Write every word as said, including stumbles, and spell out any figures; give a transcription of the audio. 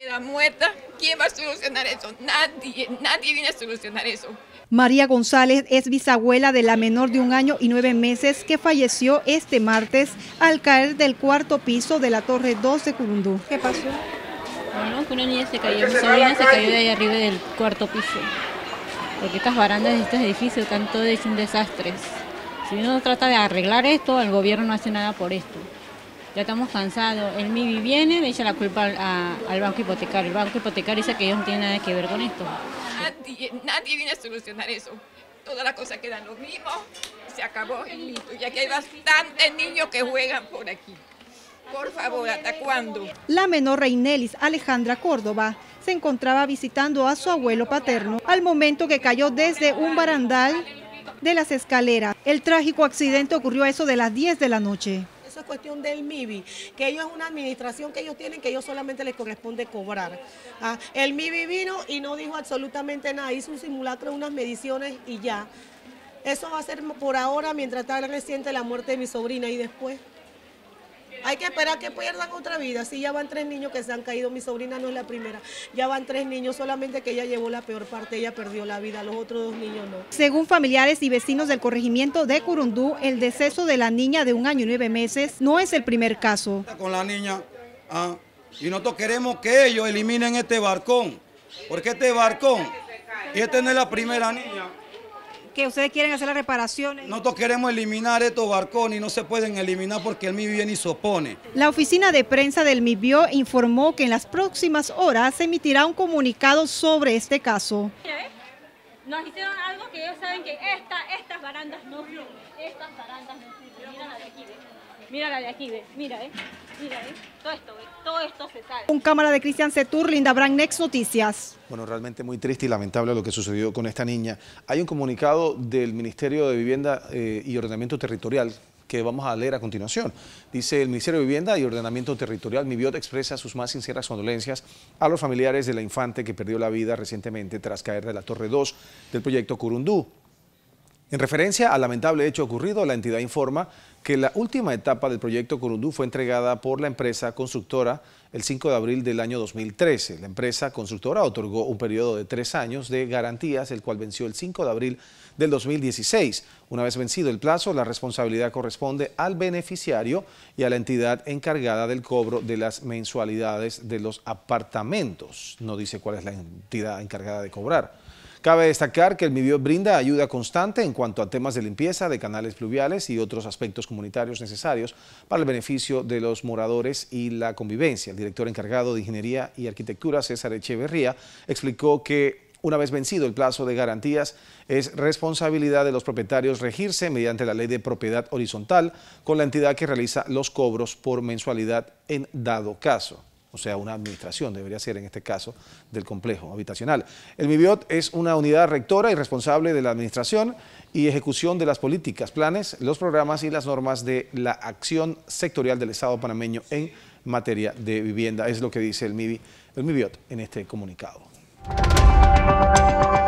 La muerta, ¿quién va a solucionar eso? Nadie, nadie viene a solucionar eso. María González es bisabuela de la menor de un año y nueve meses que falleció este martes al caer del cuarto piso de la Torre dos de Curundú. ¿Qué pasó? Bueno, que una niña se cayó, mi sobrina se cayó de ahí arriba del cuarto piso. Porque estas barandas de estos edificios están todos hechos un desastre. Si uno trata de arreglar esto, el gobierno no hace nada por esto. Ya estamos cansados. El M I B I viene, le echa la culpa al, a, al banco hipotecario. El banco hipotecario dice que ellos no tienen nada que ver con esto. Nadie, nadie viene a solucionar eso. Todas las cosas quedan lo mismo, se acabó y listo. Y aquí hay bastantes niños que juegan por aquí. Por favor, ¿hasta cuándo? La menor Reinelis Alejandra Córdoba se encontraba visitando a su abuelo paterno al momento que cayó desde un barandal de las escaleras. El trágico accidente ocurrió a eso de las diez de la noche. Eso es cuestión del M I B I, que ellos es una administración que ellos tienen, que ellos solamente les corresponde cobrar. Ah, el M I B I vino y no dijo absolutamente nada, hizo un simulacro, unas mediciones y ya. Eso va a ser por ahora, mientras está reciente la muerte de mi sobrina y después. Hay que esperar que pierdan otra vida. Sí, ya van tres niños que se han caído, mi sobrina no es la primera. Ya van tres niños, solamente que ella llevó la peor parte, ella perdió la vida, los otros dos niños no. Según familiares y vecinos del corregimiento de Curundú, el deceso de la niña de un año y nueve meses no es el primer caso. Con la niña, ah, y nosotros queremos que ellos eliminen este barcón, porque este barcón, y esta no es la primera niña. Que ustedes quieren hacer las reparaciones. Nosotros queremos eliminar estos barcones y no se pueden eliminar porque el M I B I viene y se opone. La oficina de prensa del M I B I O informó que en las próximas horas se emitirá un comunicado sobre este caso. Nos hicieron algo que ellos saben que esta, estas barandas no sirven. Estas barandas no sirven. Mira la de aquí, ¿ves? Mira la de aquí, ¿ves? Mira, ¿eh? Mira, ¿eh? Todo esto, ¿ves? Todo esto se sale. Un cámara de Cristian Setur, Linda Brand, Next Noticias. Bueno, realmente muy triste y lamentable lo que sucedió con esta niña. Hay un comunicado del Ministerio de Vivienda eh, y Ordenamiento Territorial que vamos a leer a continuación. Dice: el Ministerio de Vivienda y Ordenamiento Territorial, MIVIOT, expresa sus más sinceras condolencias a los familiares de la infante que perdió la vida recientemente tras caer de la Torre dos del proyecto Curundú. En referencia al lamentable hecho ocurrido, la entidad informa que la última etapa del proyecto Curundú fue entregada por la empresa constructora el cinco de abril del año dos mil trece. La empresa constructora otorgó un periodo de tres años de garantías, el cual venció el cinco de abril del dos mil dieciséis. Una vez vencido el plazo, la responsabilidad corresponde al beneficiario y a la entidad encargada del cobro de las mensualidades de los apartamentos. No dice cuál es la entidad encargada de cobrar. Cabe destacar que el MIVIOT brinda ayuda constante en cuanto a temas de limpieza de canales fluviales y otros aspectos comunitarios necesarios para el beneficio de los moradores y la convivencia. El director encargado de Ingeniería y Arquitectura, César Echeverría, explicó que una vez vencido el plazo de garantías, es responsabilidad de los propietarios regirse mediante la ley de propiedad horizontal con la entidad que realiza los cobros por mensualidad en dado caso. O sea, una administración debería ser en este caso del complejo habitacional. El MIVIOT es una unidad rectora y responsable de la administración y ejecución de las políticas, planes, los programas y las normas de la acción sectorial del Estado panameño en materia de vivienda. Es lo que dice el MIVI, el MIVIOT en este comunicado.